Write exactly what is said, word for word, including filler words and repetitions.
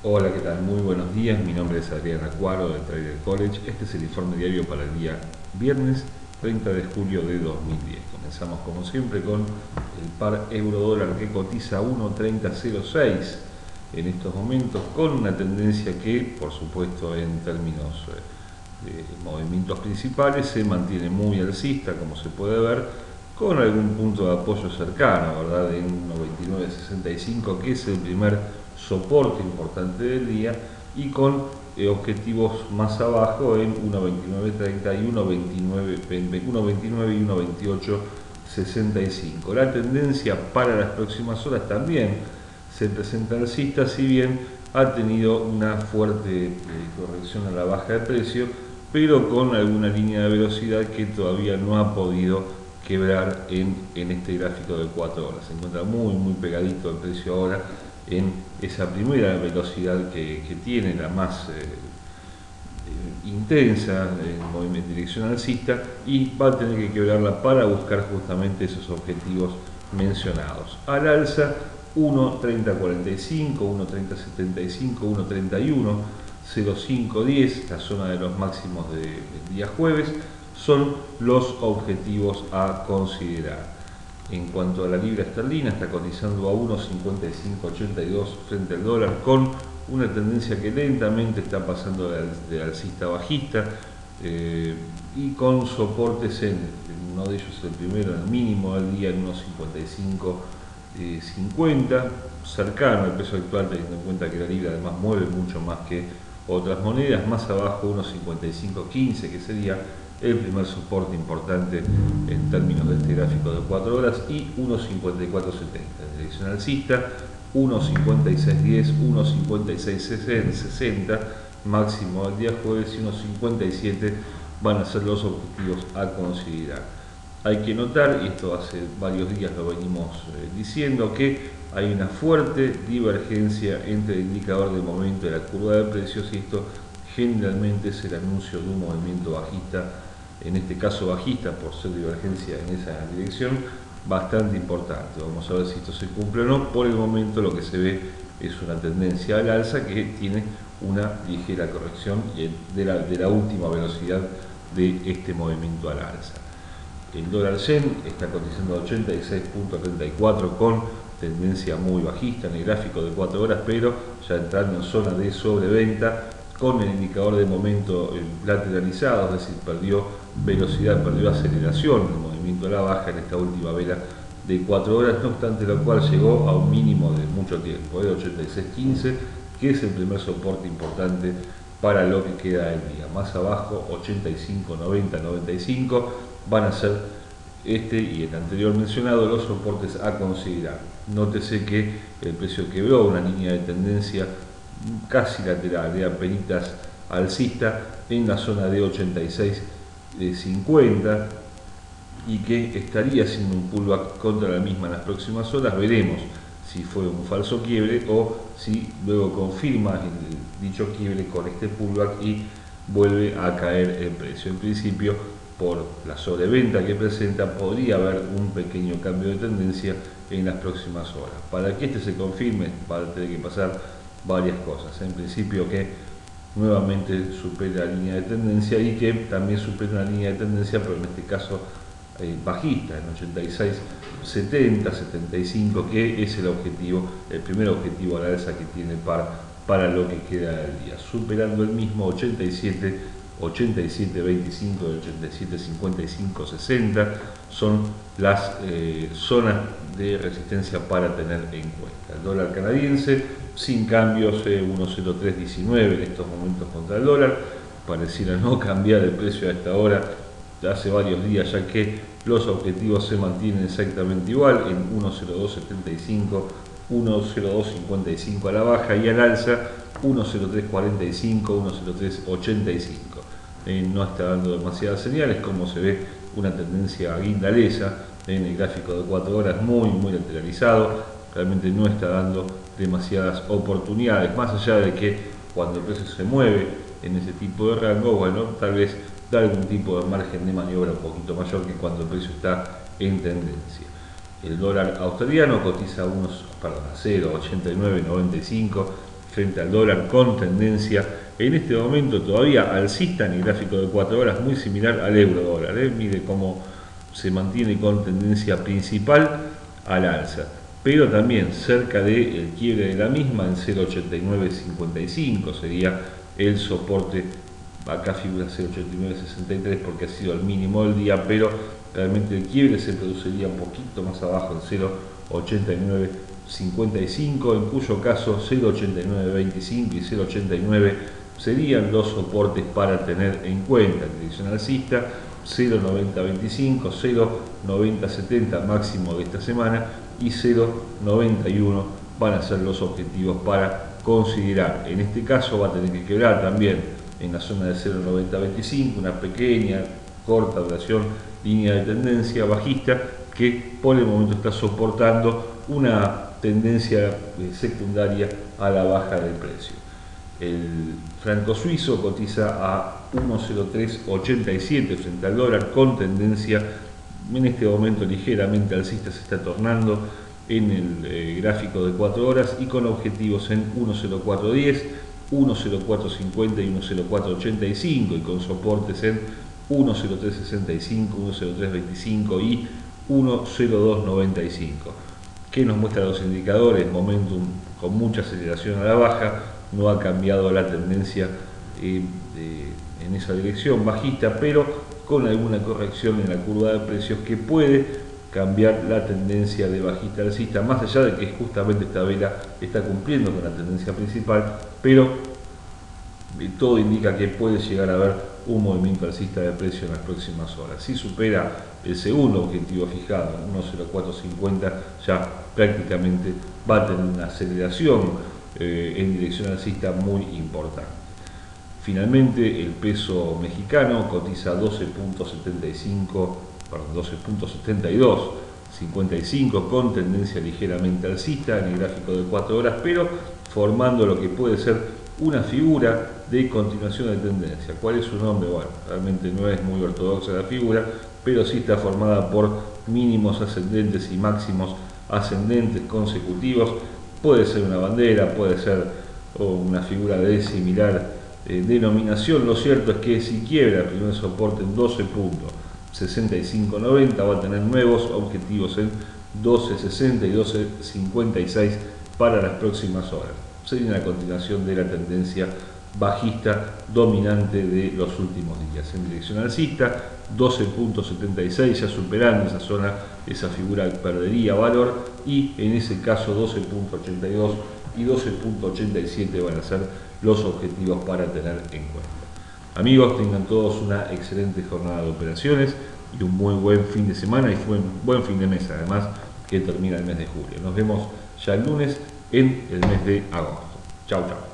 Hola, ¿qué tal? Muy buenos días. Mi nombre es Adrián Acuaro de Trader College. Este es el informe diario para el día viernes treinta de julio de dos mil diez. Comenzamos como siempre con el par euro dólar que cotiza uno treinta cero seis en estos momentos, con una tendencia que, por supuesto, en términos eh, de movimientos principales, se mantiene muy alcista, como se puede ver, con algún punto de apoyo cercano, ¿verdad? En uno veintinueve sesenta y cinco, que es el primer soporte importante del día, y con eh, objetivos más abajo en uno veintinueve treinta y uno veintinueve y uno veintiocho sesenta y cinco. La tendencia para las próximas horas también se presenta alcista, si bien ha tenido una fuerte eh, corrección a la baja de precio, pero con alguna línea de velocidad que todavía no ha podido quebrar en, en este gráfico de cuatro horas. Se encuentra muy muy pegadito el precio ahora en esa primera velocidad que, que tiene, la más eh, eh, intensa en movimiento en dirección alcista, y va a tener que quebrarla para buscar justamente esos objetivos mencionados. Al alza uno treinta cuarenta y cinco, uno treinta setenta y cinco, uno treinta y uno cero cinco diez, la zona de los máximos del de día jueves, son los objetivos a considerar. En cuanto a la libra esterlina, está cotizando a uno cincuenta y cinco ochenta y dos frente al dólar, con una tendencia que lentamente está pasando de, de alcista a bajista, eh, y con soportes en, en uno de ellos el primero, en el mínimo del día, en uno cincuenta y cinco cincuenta, cercano al peso actual, teniendo en cuenta que la libra además mueve mucho más que otras monedas. Más abajo uno cincuenta y cinco quince, que sería el primer soporte importante en términos de este gráfico de cuatro horas, y uno cincuenta y cuatro setenta en dirección alcista, uno cincuenta y seis diez, uno cincuenta y seis sesenta máximo del día jueves, y uno cincuenta y siete van a ser los objetivos a considerar. Hay que notar, y esto hace varios días lo venimos eh, diciendo, que hay una fuerte divergencia entre el indicador de momento de la curva de precios, y esto generalmente es el anuncio de un movimiento bajista, en este caso bajista por ser divergencia en esa dirección, bastante importante. Vamos a ver si esto se cumple o no. Por el momento lo que se ve es una tendencia al alza que tiene una ligera corrección de la, de la última velocidad de este movimiento al alza. El dólar yen está cotizando a ochenta y seis punto treinta y cuatro, con tendencia muy bajista en el gráfico de cuatro horas, pero ya entrando en zona de sobreventa, con el indicador de momento lateralizado, es decir, perdió velocidad, perdió aceleración el movimiento a la baja en esta última vela de cuatro horas, no obstante lo cual llegó a un mínimo de mucho tiempo, de ochenta y seis quince, que es el primer soporte importante para lo que queda del día. Más abajo ochenta y cinco noventa noventa y cinco van a ser este y el anterior mencionado los soportes a considerar. Nótese que el precio quebró una línea de tendencia casi lateral, de apenitas alcista, en la zona de ochenta y seis cincuenta, y que estaría haciendo un pullback contra la misma en las próximas horas. Veremos si fue un falso quiebre o si luego confirma el dicho quiebre con este pullback y vuelve a caer el precio. En principio, por la sobreventa que presenta, podría haber un pequeño cambio de tendencia en las próximas horas. Para que este se confirme, va a tener que pasar varias cosas. En principio, que nuevamente supere la línea de tendencia, y que también supere una línea de tendencia, pero en este caso eh, bajista, en ochenta y seis setenta setenta y cinco, que es el objetivo, el primer objetivo a la alza que tiene par para lo que queda del día. Superando el mismo ochenta y siete ochenta y siete veinticinco y ochenta y siete cincuenta y cinco sesenta son las eh, zonas de resistencia para tener en cuenta. El dólar canadiense sin cambios, eh, uno cero tres diecinueve en estos momentos contra el dólar, pareciera no cambiar el precio a esta hora hace varios días, ya que los objetivos se mantienen exactamente igual en uno cero dos setenta y cinco, uno cero dos cincuenta y cinco a la baja, y al alza uno cero tres cuarenta y cinco, uno cero tres ochenta y cinco. Eh, no está dando demasiadas señales, como se ve una tendencia guindalesa en el gráfico de cuatro horas, muy muy lateralizado. Realmente no está dando demasiadas oportunidades, más allá de que cuando el precio se mueve en ese tipo de rango, bueno, tal vez da algún tipo de margen de maniobra un poquito mayor que cuando el precio está en tendencia. El dólar australiano cotiza unos, perdón, a cero ochenta y nueve noventa y cinco frente al dólar con tendencia en este momento todavía alcista en el gráfico de cuatro horas, muy similar al euro dólar. ¿eh? Mire cómo se mantiene con tendencia principal al alza, pero también cerca del quiebre de la misma en cero ochenta y nueve cincuenta y cinco sería el soporte. Acá figura cero ochenta y nueve sesenta y tres porque ha sido el mínimo del día, pero realmente el quiebre se produciría un poquito más abajo en cero ochenta y nueve cincuenta y cinco, en cuyo caso cero ochenta y nueve veinticinco y cero ochenta y nueve serían los soportes para tener en cuenta en dirección alcista. Cero noventa veinticinco, cero noventa setenta máximo de esta semana y cero noventa y uno van a ser los objetivos para considerar. En este caso va a tener que quebrar también en la zona de cero noventa veinticinco una pequeña, corta duración línea de tendencia bajista que por el momento está soportando una tendencia secundaria a la baja del precio. El franco suizo cotiza a uno cero tres ochenta y siete frente al dólar con tendencia en este momento ligeramente alcista, se está tornando en el eh, gráfico de cuatro horas y con objetivos en uno cero cuatro diez, uno cero cuatro cincuenta y uno cero cuatro ochenta y cinco y con soportes en uno cero tres sesenta y cinco, uno cero tres veinticinco y uno cero dos noventa y cinco. ¿Qué nos muestran los indicadores? Momentum con mucha aceleración a la baja, no ha cambiado la tendencia eh, eh, en esa dirección bajista, pero con alguna corrección en la curva de precios que puede cambiar la tendencia de bajista alcista, más allá de que justamente esta vela está cumpliendo con la tendencia principal, pero eh, todo indica que puede llegar a haber un movimiento alcista de precio en las próximas horas. Si supera el segundo objetivo fijado, uno cero cuatro cincuenta, ya prácticamente va a tener una aceleración Eh, en dirección alcista muy importante. Finalmente el peso mexicano cotiza doce punto setenta y cinco, perdón, doce punto setenta y dos cincuenta y cinco con tendencia ligeramente alcista en el gráfico de cuatro horas, pero formando lo que puede ser una figura de continuación de tendencia. ¿Cuál es su nombre? Bueno, realmente no es muy ortodoxa la figura, pero sí está formada por mínimos ascendentes y máximos ascendentes consecutivos. Puede ser una bandera, puede ser una figura de similar eh, denominación. Lo cierto es que si quiebra el primer soporte en doce punto sesenta y cinco noventa, va a tener nuevos objetivos en doce sesenta y doce cincuenta y seis para las próximas horas. Sería una continuación de la tendencia bajista dominante de los últimos días. En dirección alcista, doce punto setenta y seis, ya superando esa zona, esa figura perdería valor, y en ese caso doce punto ochenta y dos y doce punto ochenta y siete van a ser los objetivos para tener en cuenta. Amigos, tengan todos una excelente jornada de operaciones y un muy buen fin de semana y buen, buen fin de mes, además que termina el mes de julio. Nos vemos ya el lunes en el mes de agosto. Chau, chau.